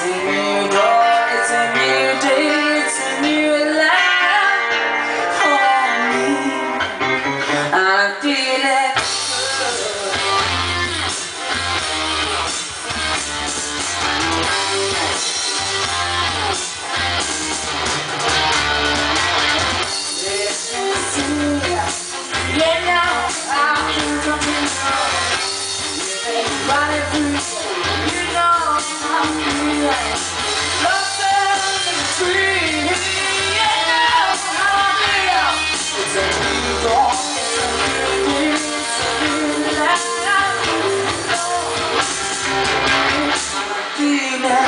new dawn, it's a new day, it's a new life for me. I'm feeling yeah, now I'm feeling running through, you know I'm feeling lost in the tree. Yeah, now how I feel. It's a new dawn, it's a new day, it's a new life. I'm feeling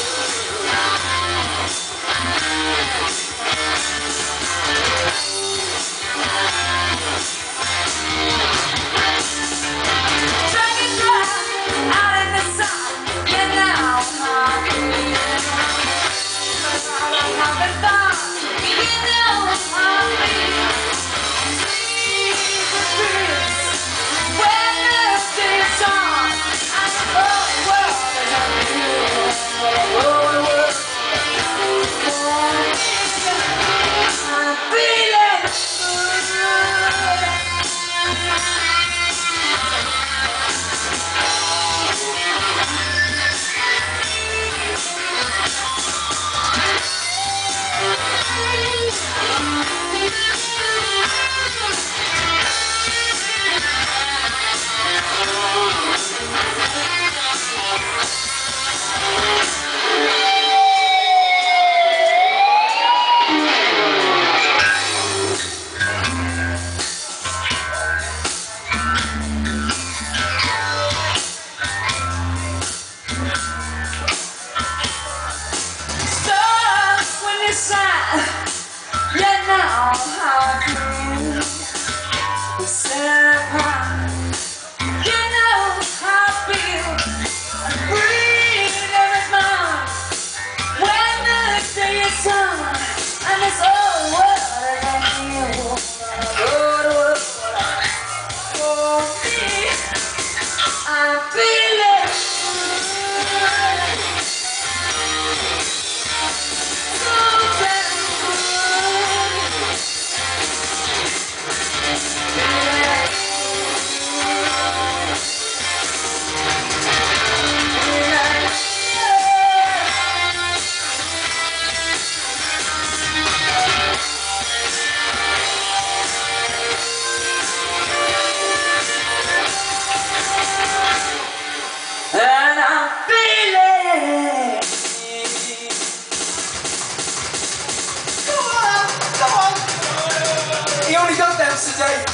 yeah, now how I feel. Set apart, you know how I feel. I'm breathing every month when the day is on, and it's all what I feel. For me, I'm feeling so damn and I'm feeling. Come on, come on. He only does that today.